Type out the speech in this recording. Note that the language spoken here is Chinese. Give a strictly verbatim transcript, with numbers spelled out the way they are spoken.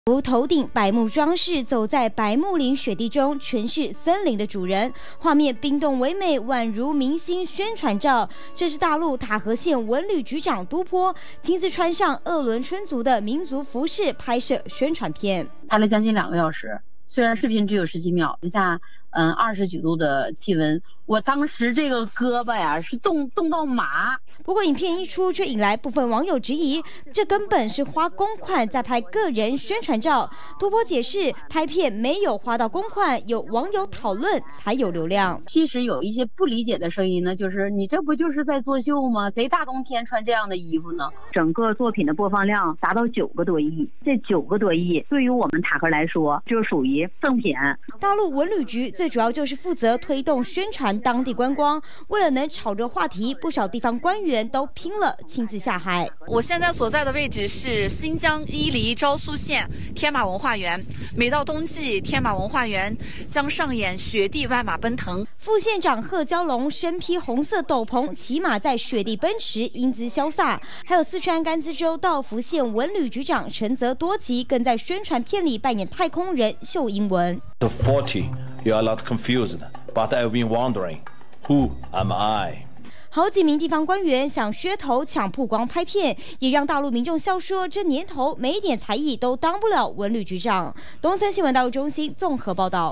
如头顶白木装饰，走在白木林雪地中，全是森林的主人。画面冰冻唯美，宛如明星宣传照。这是大陆塔河县文旅局长都坡亲自穿上鄂伦春族的民族服饰拍摄宣传片， 拍了将近两个小时。虽然视频只有十几秒，零下嗯二十几度的气温，我当时这个胳膊呀是冻冻到麻。 不过影片一出，却引来部分网友质疑，这根本是花公款在拍个人宣传照。都坡解释，拍片没有花到公款，有网友讨论才有流量。 其实有一些不理解的声音呢，就是你这不就是在作秀吗？谁大冬天穿这样的衣服呢？ 整个作品的播放量达到九个多亿，这九个多亿对于我们塔河来说，就属于赠品。 大陆文旅局最主要就是负责推动宣传当地观光，为了能炒热话题，不少地方官员都拼了亲自下海。 我现在所在的位置是新疆伊犁昭苏县天马文化园，每到冬季，天马文化园将上演雪地万马奔腾。 副县长贺娇龙身披红色斗篷，骑马在雪地奔驰，英姿潇洒。还有四川甘孜州道孚县文旅局长陈泽多吉更在宣传片里扮演太空人秀英文。 To forty, you are a lot confused, but I've been wondering, who am I? 好几名地方官员想噱头抢曝光拍片，也让大陆民众笑说，这年头没一点才艺都当不了文旅局长。东森新闻大陆中心综合报道。